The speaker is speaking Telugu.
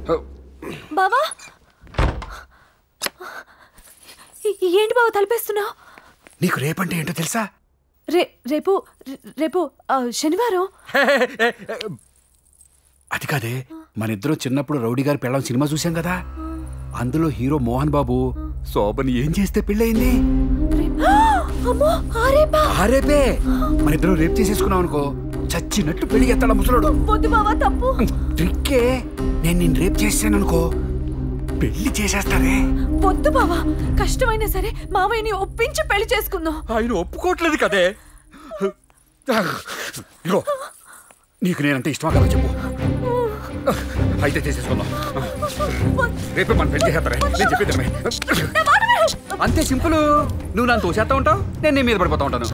బావా ఏంటి బావా తలపేస్తున్నావు? నీకు రేపంటే ఏంటో తెలుసా? రేపు రేపు శనివారం. అది కాదే, మన ఇద్దరం చిన్నప్పుడు రౌడీ గారి పెళ్ళం సినిమా చూసాం కదా, అందులో హీరో మోహన్ బాబు శోభని ఏం చేస్తే పెళ్ళయింది? రేపే మన ఇద్దరం రేపు చేసేసుకున్నాం అనుకో, చచ్చినట్టు పెళ్లి చేస్తాడా ముసలోడు. ట్రిక్కే, నేను నిన్ను రేపు చేసాను అనుకో పెళ్లి చేసేస్తానే. వద్దు బావా, కష్టమైనా సరే మావయ్యని ఒప్పించి పెళ్లి చేసుకుందాం. ఆయన ఒప్పుకోవట్లేదు కదే. నీకు నేనంటే ఇష్టమా కదా చెప్పు. అయితే చేసేసుకుందాం. రేపే మన పెళ్లి చేస్తారే, నేను చెప్పేది అంతే సింపుల్. నువ్వు నన్ను తోసేస్తా ఉంటావు, నేను నీ మీద పడిపోతా ఉంటాను.